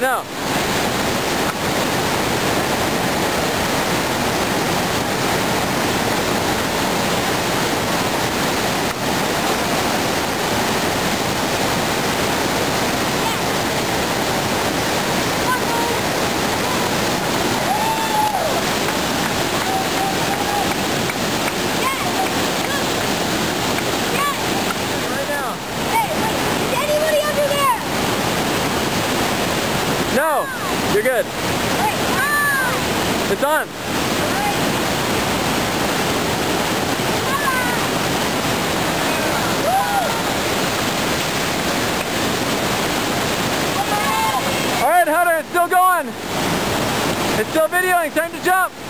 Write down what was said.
now. No, you're good. It's on. All right, Hunter, it's still going. It's still videoing. Time to jump.